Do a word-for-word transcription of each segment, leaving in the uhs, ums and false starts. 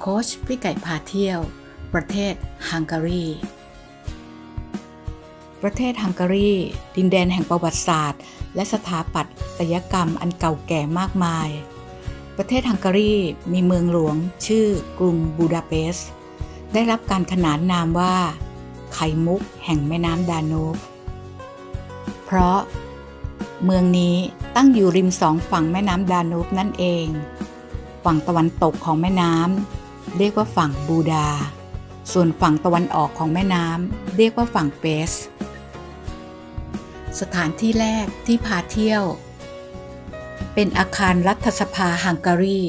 โค้ชพี่ไก่พาเที่ยวประเทศฮังการีประเทศฮังการีดินแดนแห่งประวัติศาสตร์และสถาปัตยกรรมอันเก่าแก่มากมายประเทศฮังการีมีเมืองหลวงชื่อกรุงบูดาเปสต์ได้รับการขนานนามว่าไข่มุกแห่งแม่น้ำดานูบเพราะเมืองนี้ตั้งอยู่ริมสองฝั่งแม่น้ำดานูบนั่นเองฝั่งตะวันตกของแม่น้ำเรียกว่าฝั่งบูดาส่วนฝั่งตะวันออกของแม่น้ำเรียกว่าฝั่งเปสสถานที่แรกที่พาเที่ยวเป็นอาคารรัฐสภาฮังการี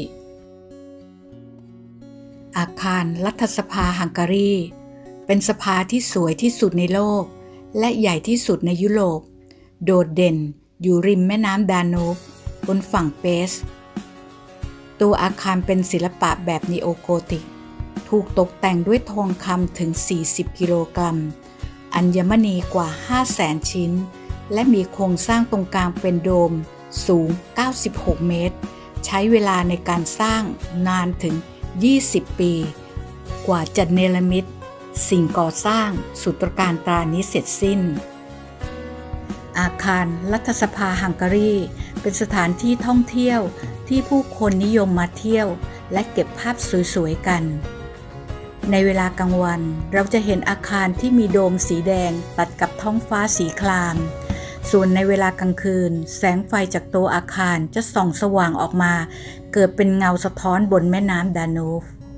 อาคารรัฐสภาฮังการีเป็นสภาที่สวยที่สุดในโลกและใหญ่ที่สุดในยุโรปโดดเด่นอยู่ริมแม่น้ำดานูบบนฝั่งเปสตัวอาคารเป็นศิลปะแบบนีโอโกธิกถูกตกแต่งด้วยทองคำถึงสี่สิบกิโลกรัมอัญมณีกว่า ห้าแสน ชิ้นและมีโครงสร้างตรงกลางเป็นโดมสูงเก้าสิบหกเมตรใช้เวลาในการสร้างนานถึงยี่สิบปีกว่าจะเนรมิตสิ่งก่อสร้างสุตรการตรานี้เสร็จสิ้นอาคารรัฐสภาฮังการีเป็นสถานที่ท่องเที่ยวที่ผู้คนนิยมมาเที่ยวและเก็บภาพสวยๆกันในเวลากลางวันเราจะเห็นอาคารที่มีโดมสีแดงตัดกับท้องฟ้าสีครามส่วนในเวลากลางคืนแสงไฟจากตัวอาคารจะส่องสว่างออกมาเกิดเป็นเงาสะท้อนบนแม่น้ำดานูบ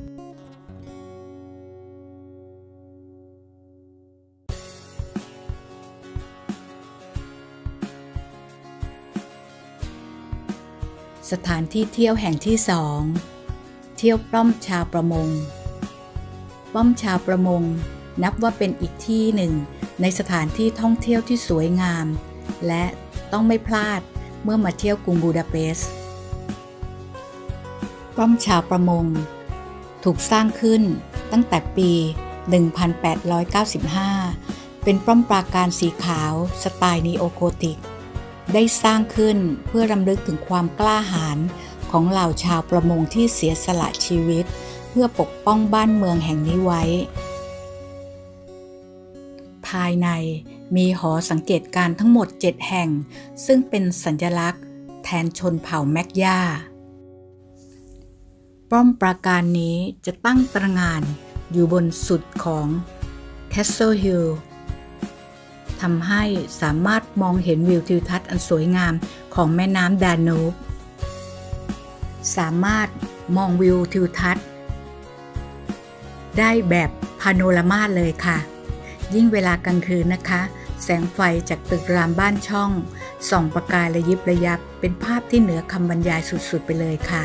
สถานที่เที่ยวแห่งที่สองเที่ยวป้อมชาวประมงป้อมชาวประมงนับว่าเป็นอีกที่หนึ่งในสถานที่ท่องเที่ยวที่สวยงามและต้องไม่พลาดเมื่อมาเที่ยวกรุงบูดาเปสต์ป้อมชาวประมงถูกสร้างขึ้นตั้งแต่ปี หนึ่งพันแปดร้อยเก้าสิบห้า เป็นป้อมปราการสีขาวสไตล์นีโอโกธิกได้สร้างขึ้นเพื่อรำลึกถึงความกล้าหาญของเหล่าชาวประมงที่เสียสละชีวิตเพื่อปกป้องบ้านเมืองแห่งนี้ไว้ภายในมีหอสังเกตการณ์ทั้งหมดเจ็ดแห่งซึ่งเป็นสัญลักษณ์แทนชนเผ่าแมกยาป้อมปราการนี้จะตั้งตระหง่านอยู่บนสุดของ Castle Hill ทำให้สามารถมองเห็นวิวทิวทัศน์อันสวยงามของแม่น้ำดานูบสามารถมองวิวทิวทัศน์ได้แบบพาโนรามาเลยค่ะยิ่งเวลากลางคืนนะคะแสงไฟจากตึกรามบ้านช่องส่องประกายระยิบระยับเป็นภาพที่เหนือคำบรรยายสุดๆไปเลยค่ะ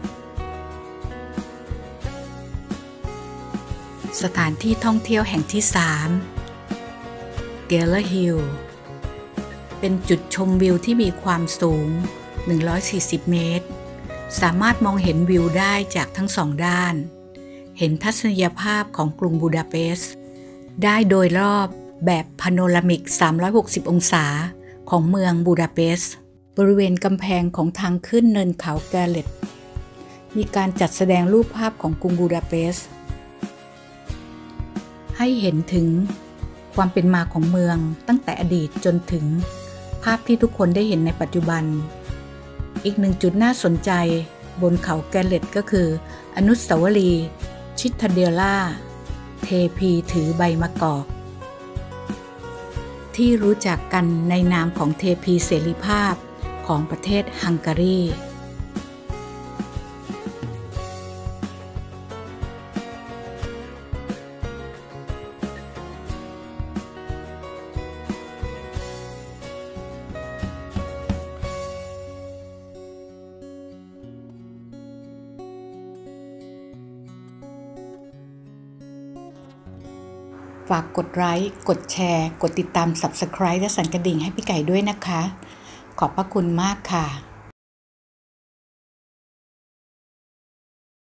สถานที่ท่องเที่ยวแห่งที่สามเกลเลอร์ฮิลเป็นจุดชมวิวที่มีความสูงหนึ่งร้อยสี่สิบเมตรสามารถมองเห็นวิวได้จากทั้งสองด้านเห็นทัศนียภาพของกรุงบูดาเปสต์ได้โดยรอบแบบพาโนรามิกสามร้อยหกสิบองศาของเมืองบูดาเปสต์บริเวณกำแพงของทางขึ้นเนินเขาแกเลตมีการจัดแสดงรูปภาพของกรุงบูดาเปสต์ให้เห็นถึงความเป็นมาของเมืองตั้งแต่อดีตจนถึงภาพที่ทุกคนได้เห็นในปัจจุบันอีกหนึ่งจุดน่าสนใจบนเขาแกเลตก็คืออนุสาวรีย์ชิตาเดลล่าเทพีถือใบมะกอกที่รู้จักกันในนามของเทพีเสรีภาพของประเทศฮังการีฝากกดไลค์กดแชร์กดติดตาม ซับสไครบ์ และสั่นกระดิ่งให้พี่ไก่ด้วยนะคะขอบพระคุณมากค่ะ